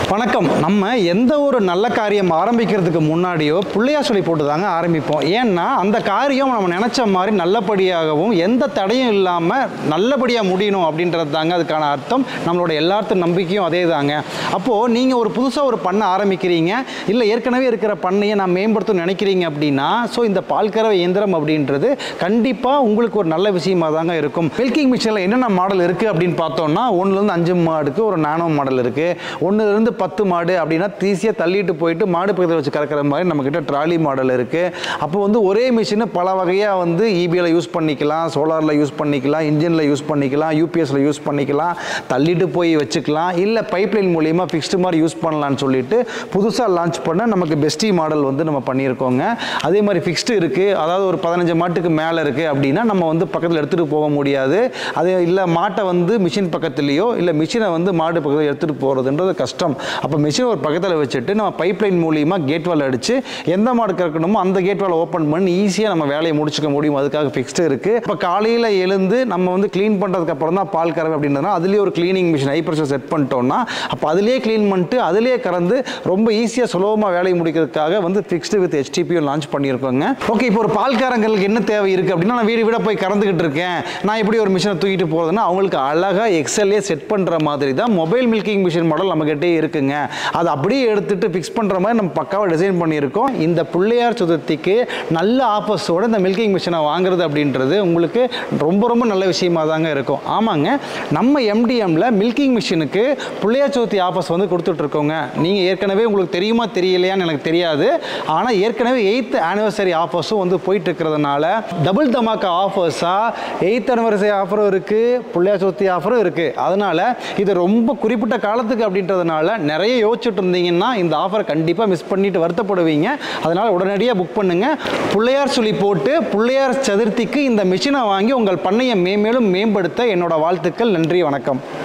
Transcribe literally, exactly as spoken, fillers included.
வணக்கம். நம்ம எந்த ஒரு நல்ல காரியம் ஆரம்பிக்கிறதுக்கு முன்னாடியோ பிள்ளையார் சொல்லி போட்டு தாங்க ஆரம்பிப்போம். ஏன்னா அந்த காரியம் நம்ம நினச்ச மாதிரி நல்லபடியாகவும் எந்த தடையும் இல்லாமல் நல்லபடியாக முடியணும் அப்படின்றது தாங்க அதுக்கான அர்த்தம். நம்மளோட எல்லாத்துக்கும் நம்பிக்கையும் அதே தாங்க. அப்போது நீங்கள் ஒரு புதுசாக ஒரு பண்ணை ஆரம்பிக்கிறீங்க, இல்லை ஏற்கனவே இருக்கிற பண்ணையை நான் மேம்படுத்தணும்னு நினைக்கிறீங்க அப்படின்னா, ஸோ இந்த பால் கறவை இயந்திரம் அப்படின்றது கண்டிப்பாக உங்களுக்கு ஒரு நல்ல விஷயமாக தாங்க இருக்கும். மில்கிங் மிஷினில் என்னென்ன மாடல் இருக்குது அப்படின்னு பார்த்தோம்னா, ஒன்றுலேருந்து அஞ்சு மாடுக்கு ஒரு நானோ மாடல் இருக்குது, ஒன்றுலேருந்து பத்து மாடு அப்படின்னா ஈஸியாக தள்ளிட்டு போயிட்டு மாடு பக்கத்தில் வச்சு கறக்கிற மாதிரி நம்மக்கிட்ட ட்ராலி மாடல் இருக்குது. அப்போ வந்து ஒரே மிஷினை பல வகையாக வந்து இபியில் யூஸ் பண்ணிக்கலாம், சோலாரில் யூஸ் பண்ணிக்கலாம், இன்ஜினில் யூஸ் பண்ணிக்கலாம், யூபிஎஸ்சில் யூஸ் பண்ணிக்கலாம், தள்ளிட்டு போய் வச்சுக்கலாம், இல்லை பைப்லைன் மூலியமாக ஃபிக்ஸ்டு மாதிரி யூஸ் பண்ணலான்னு சொல்லிட்டு புதுசாக லான்ச் பண்ண நமக்கு பெஸ்டி மாடல் வந்து நம்ம பண்ணியிருக்கோங்க. அதே மாதிரி ஃபிக்ஸ்டு இருக்குது, அதாவது ஒரு பதினஞ்சு மாட்டுக்கு மேலே இருக்குது அப்படின்னா நம்ம வந்து பக்கத்தில் எடுத்துகிட்டு போக முடியாது. அது இல்லை மாட்டை வந்து மிஷின் பக்கத்துலேயோ இல்லை மிஷினை வந்து மாடு பக்கத்தில் எடுத்துகிட்டு போகிறதுன்றது கஷ்டம். அப்போ மிஷின் ஒரு பக்கத்தில் வச்சுட்டு நம்ம பைப்லைன் மூலியமாக கேட் வால் அடித்து எந்த மாடு கறக்கணுமோ அந்த கேட் வால் ஓப்பன் பண்ணி ஈஸியாக நம்ம வேலையை முடிச்சுக்க முடியும். அதுக்காக ஃபிக்ஸ்டு இருக்குது. இப்போ காலையில் எழுந்து நம்ம வந்து க்ளீன் பண்ணுறதுக்கு அப்புறம் தான் பால் கறவை அப்படின்றதுனா அதுலேயே ஒரு cleaning machine high pressure set பண்ணிட்டோம்னா அப்போ அதிலேயே க்ளீன் பண்ணிட்டு அதிலேயே கறந்து ரொம்ப ஈஸியாக சுலபமாக வேலையை முடிக்கிறதுக்காக வந்து ஃபிக்ஸ்டு வித் ஹெச்டிபியும் லான்ச் பண்ணியிருக்கோங்க. ஓகே, இப்போ ஒரு பால்காரங்களுக்கு என்ன தேவை இருக்குது அப்படின்னா, நான் வீடு வீடாக போய் கறந்துக்கிட்டு இருக்கேன், நான் எப்படி ஒரு மிஷினை தூக்கிட்டு போகிறதுன்னா அவங்களுக்கு அழகாக எக்ஸல்லே செட் பண்ணுற மாதிரி தான் மொபைல் மில்கிங் மிஷின் மாடல் நம்மகிட்டே இருக்குங்க. அதை அப்படியே எடுத்துட்டு ஃபிக்ஸ் பண்ணுற மாதிரி நம்ம பக்காவாக டிசைன் பண்ணியிருக்கோம். இந்த பிள்ளையார் சதுர்த்திக்கு நல்ல ஆஃபர்ஸோடு இந்த மில்கிங் மிஷினை வாங்குறது அப்படின்றது உங்களுக்கு ரொம்ப ரொம்ப நல்ல விஷயமாக தாங்க இருக்கும். ஆமாங்க, நம்ம எம்டிஎம்மில் மில்கிங் மிஷினுக்கு பிள்ளையார் சதுர்த்தி ஆஃபர்ஸ் வந்து கொடுத்துட்ருக்கோங்க. நீங்கள் ஏற்கனவே உங்களுக்கு தெரியுமா தெரியலையான்னு எனக்கு தெரியாது, ஆனால் ஏற்கனவே எயித்து ஆனிவர்சரி ஆஃபர்ஸும் வந்து போயிட்டு இருக்கிறதுனால டபுள் தமாக்கா ஆஃபர்ஸாக எயித் ஆனிவர்சரி ஆஃபரும் இருக்குது, பிள்ளையார் சதுர்த்தி ஆஃபரும் இருக்குது. அதனால் இது ரொம்ப குறிப்பிட்ட காலத்துக்கு அப்படின்றதுனால நிறைய யோசிச்சுட்டு இருந்தீங்கன்னா இந்த ஆஃபரை கண்டிப்பாக மிஸ் பண்ணிட்டு வருத்தப்படுவீங்க. அதனால் உடனடியாக புக் பண்ணுங்கள். பிள்ளையார் சொல்லி போட்டு பிள்ளையார் சதுர்த்திக்கு இந்த மிஷினை வாங்கி உங்கள் பண்ணையை மேம்பேலும் மேம்படுத்த என்னோட வாழ்த்துக்கள். நன்றி, வணக்கம்.